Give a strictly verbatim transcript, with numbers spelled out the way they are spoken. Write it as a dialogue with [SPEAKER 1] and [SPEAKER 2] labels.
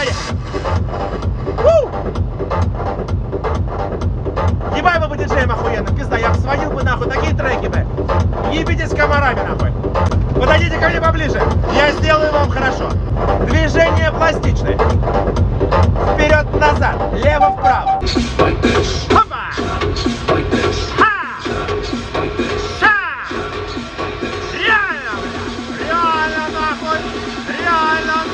[SPEAKER 1] Поехали. У! Ебай бы диджеем охуенным, пизда, я бы сводил бы нахуй такие треки бы. Ебитесь комарами нахуй. Подойдите ко мне поближе, я сделаю вам хорошо. Движение пластичное. Вперед-назад, лево-вправо. Опа! Ха! Ша! Реально, реально нахуй, реально